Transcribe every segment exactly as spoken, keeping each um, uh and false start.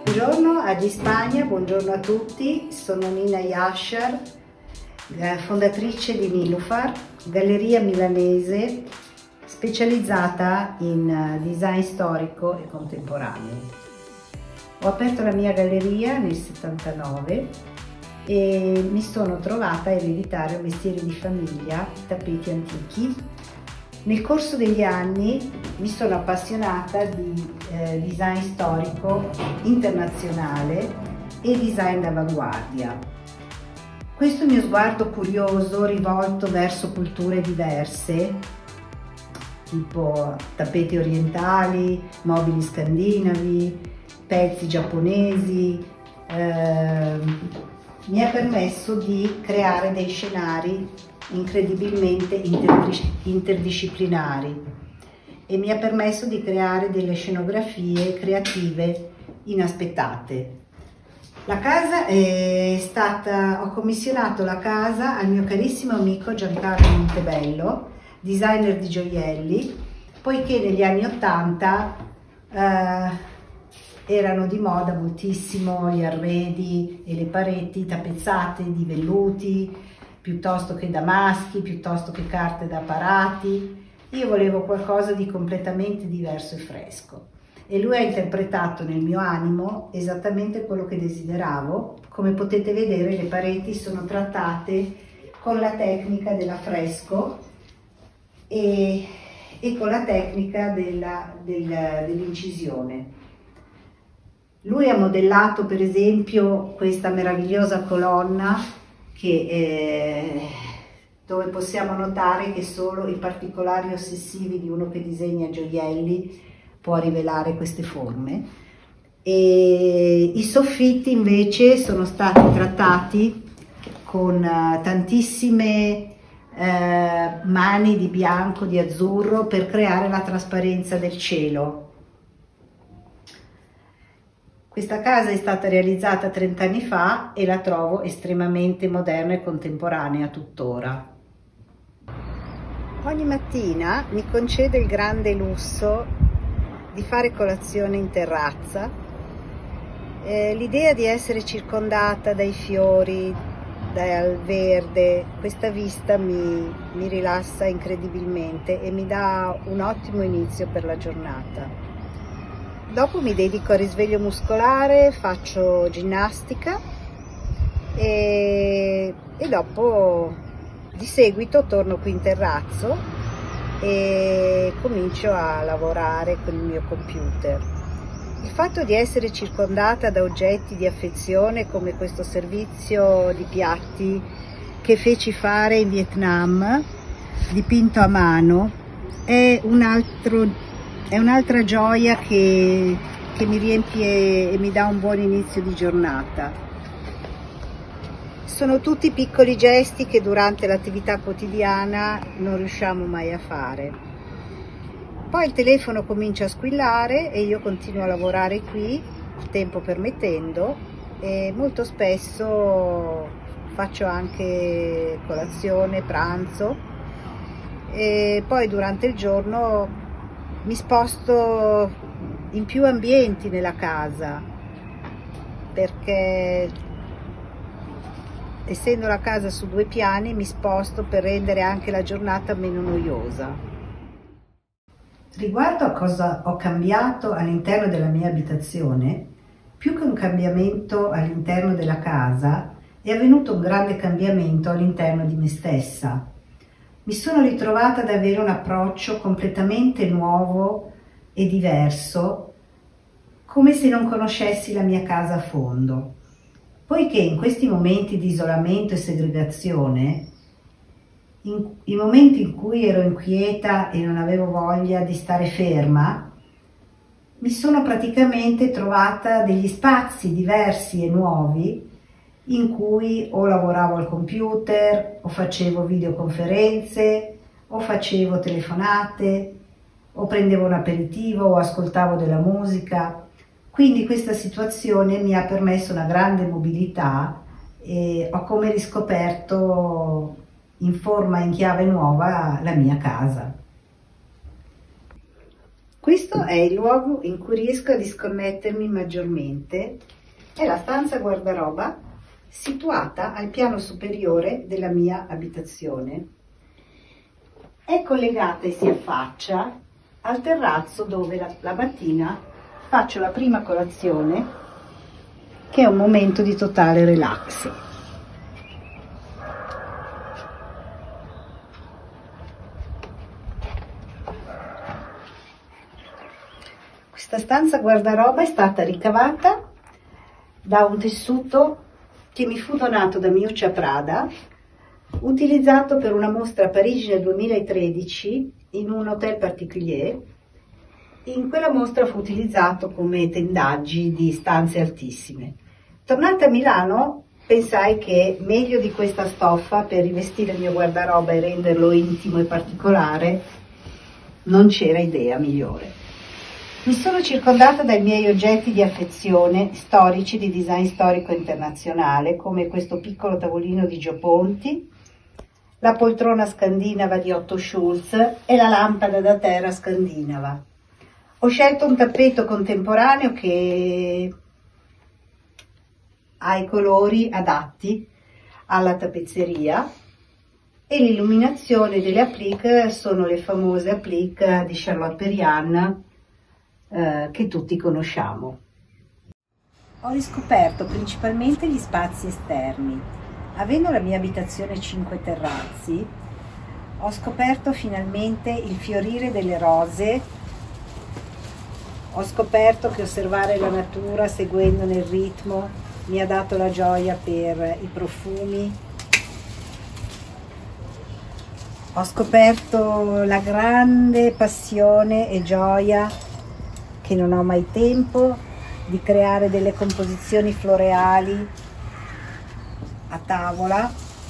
Buongiorno a Di Spagna, buongiorno a tutti, sono Nina Yashar, fondatrice di Nilufar, galleria milanese specializzata in design storico e contemporaneo. Ho aperto la mia galleria nel settantanove e mi sono trovata a ereditare un mestiere di famiglia, tappeti antichi. Nel corso degli anni mi sono appassionata di eh, design storico internazionale e design d'avanguardia. Questo mio sguardo curioso rivolto verso culture diverse, tipo tappeti orientali, mobili scandinavi, pezzi giapponesi, eh, mi ha permesso di creare dei scenari incredibilmente interdisciplinari e mi ha permesso di creare delle scenografie creative inaspettate. La casa è stata, ho commissionato la casa al mio carissimo amico Giancarlo Montebello, designer di gioielli, poiché negli anni ottanta eh, erano di moda moltissimo gli arredi e le pareti tappezzate di velluti, piuttosto che damaschi, piuttosto che carte da parati. Io volevo qualcosa di completamente diverso e fresco. E lui ha interpretato nel mio animo esattamente quello che desideravo. Come potete vedere, le pareti sono trattate con la tecnica dell'affresco e, e con la tecnica dell'incisione. Lui ha modellato per esempio questa meravigliosa colonna che, eh, dove possiamo notare che solo i particolari ossessivi di uno che disegna gioielli può rivelare queste forme. E i soffitti invece sono stati trattati con uh, tantissime uh, mani di bianco, di azzurro, per creare la trasparenza del cielo. Questa casa è stata realizzata trenta anni fa e la trovo estremamente moderna e contemporanea tuttora. Ogni mattina mi concedo il grande lusso di fare colazione in terrazza. Eh, l'idea di essere circondata dai fiori, dal verde, questa vista mi, mi rilassa incredibilmente e mi dà un ottimo inizio per la giornata. Dopo mi dedico al risveglio muscolare, faccio ginnastica e, e dopo di seguito torno qui in terrazzo e comincio a lavorare con il mio computer. Il fatto di essere circondata da oggetti di affezione come questo servizio di piatti che feci fare in Vietnam, dipinto a mano, è un altro È un'altra gioia che, che mi riempie e mi dà un buon inizio di giornata. Sono tutti piccoli gesti che durante l'attività quotidiana non riusciamo mai a fare. Poi il telefono comincia a squillare e io continuo a lavorare qui, tempo permettendo, e molto spesso faccio anche colazione, pranzo, e poi durante il giorno mi sposto in più ambienti nella casa, perché essendo la casa su due piani mi sposto per rendere anche la giornata meno noiosa. Riguardo a cosa ho cambiato all'interno della mia abitazione, più che un cambiamento all'interno della casa, è avvenuto un grande cambiamento all'interno di me stessa. Mi sono ritrovata ad avere un approccio completamente nuovo e diverso, come se non conoscessi la mia casa a fondo. Poiché in questi momenti di isolamento e segregazione, in, i momenti in cui ero inquieta e non avevo voglia di stare ferma, mi sono praticamente trovata degli spazi diversi e nuovi in cui o lavoravo al computer, o facevo videoconferenze, o facevo telefonate, o prendevo un aperitivo, o ascoltavo della musica. Quindi questa situazione mi ha permesso una grande mobilità e ho come riscoperto in forma, in chiave nuova, la mia casa. Questo è il luogo in cui riesco a disconnettermi maggiormente. È la stanza guardaroba situata al piano superiore della mia abitazione. È collegata e si affaccia al terrazzo dove la, la mattina faccio la prima colazione, che è un momento di totale relax. Questa stanza guardaroba è stata ricavata da un tessuto che mi fu donato da Miuccia Prada, utilizzato per una mostra a Parigi nel duemilatredici in un hotel particulier. In quella mostra fu utilizzato come tendaggi di stanze altissime. Tornata a Milano, pensai che meglio di questa stoffa per rivestire il mio guardaroba e renderlo intimo e particolare non c'era idea migliore. Mi sono circondata dai miei oggetti di affezione storici di design storico internazionale, come questo piccolo tavolino di Gio Ponti, la poltrona scandinava di Otto Schultz e la lampada da terra scandinava. Ho scelto un tappeto contemporaneo che ha i colori adatti alla tappezzeria e l'illuminazione delle applique sono le famose applique di Charlotte Perriand eh, che tutti conosciamo. Ho riscoperto principalmente gli spazi esterni. Avendo la mia abitazione a cinque terrazzi, ho scoperto finalmente il fiorire delle rose. Ho scoperto che osservare la natura seguendone il ritmo mi ha dato la gioia per i profumi. Ho scoperto la grande passione e gioia, che non ho mai tempo, di creare delle composizioni floreali a tavola,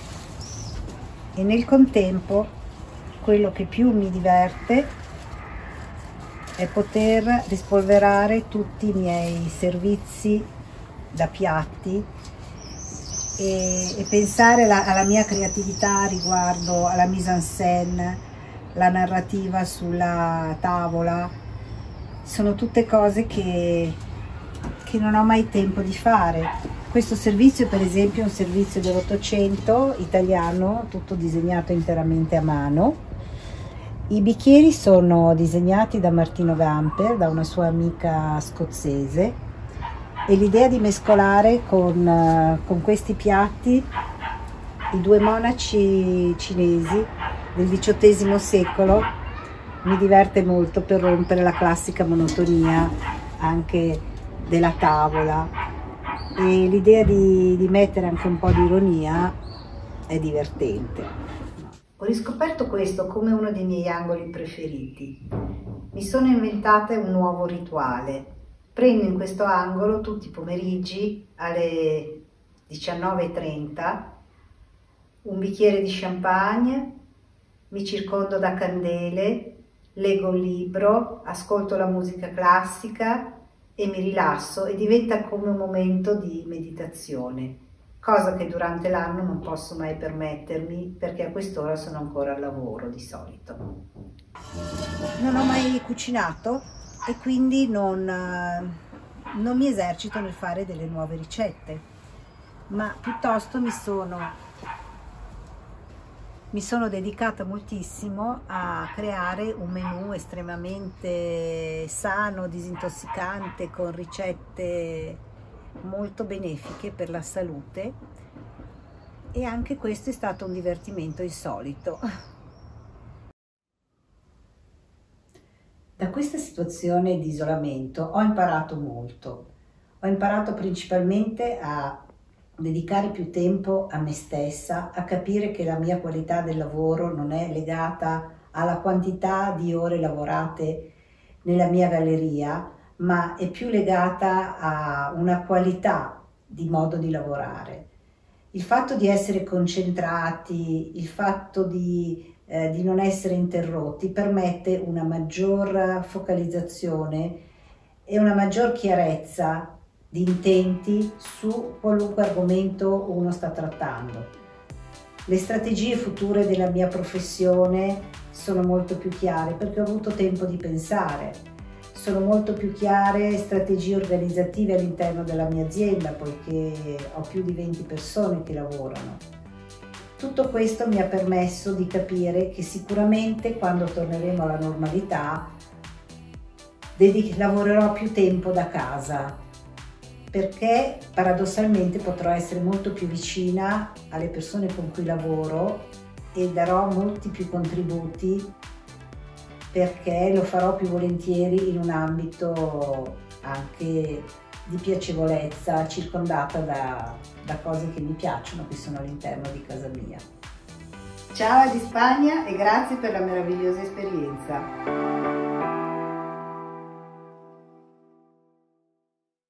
e nel contempo quello che più mi diverte è poter rispolverare tutti i miei servizi da piatti e, e pensare la, alla mia creatività riguardo alla mise en scène, la narrativa sulla tavola. Sono tutte cose che, che non ho mai tempo di fare. Questo servizio per esempio è un servizio dell'Ottocento italiano, tutto disegnato interamente a mano. I bicchieri sono disegnati da Martino Gamper, da una sua amica scozzese, e l'idea di mescolare con, con questi piatti i due monaci cinesi del diciottesimo secolo mi diverte molto, per rompere la classica monotonia anche della tavola, e l'idea di, di mettere anche un po' di ironia è divertente. Ho riscoperto questo come uno dei miei angoli preferiti. Mi sono inventata un nuovo rituale. Prendo in questo angolo tutti i pomeriggi alle diciannove e trenta un bicchiere di champagne, mi circondo da candele, leggo un libro, ascolto la musica classica e mi rilasso, e diventa come un momento di meditazione, cosa che durante l'anno non posso mai permettermi perché a quest'ora sono ancora al lavoro di solito. Non ho mai cucinato e quindi non, non mi esercito nel fare delle nuove ricette, ma piuttosto mi sono Mi sono dedicata moltissimo a creare un menù estremamente sano, disintossicante, con ricette molto benefiche per la salute, e anche questo è stato un divertimento insolito. Da questa situazione di isolamento ho imparato molto. Ho imparato principalmente a dedicare più tempo a me stessa, a capire che la mia qualità del lavoro non è legata alla quantità di ore lavorate nella mia galleria, ma è più legata a una qualità di modo di lavorare. Il fatto di essere concentrati, il fatto di, eh, di non essere interrotti permette una maggior focalizzazione e una maggior chiarezza di intenti su qualunque argomento uno sta trattando. Le strategie future della mia professione sono molto più chiare perché ho avuto tempo di pensare. sono molto più chiare strategie organizzative all'interno della mia azienda, poiché ho più di venti persone che lavorano. Tutto questo mi ha permesso di capire che sicuramente quando torneremo alla normalità lavorerò più tempo da casa, perché paradossalmente potrò essere molto più vicina alle persone con cui lavoro e darò molti più contributi, perché lo farò più volentieri in un ambito anche di piacevolezza, circondata da, da cose che mi piacciono, che sono all'interno di casa mia. Ciao di Spagna e grazie per la meravigliosa esperienza!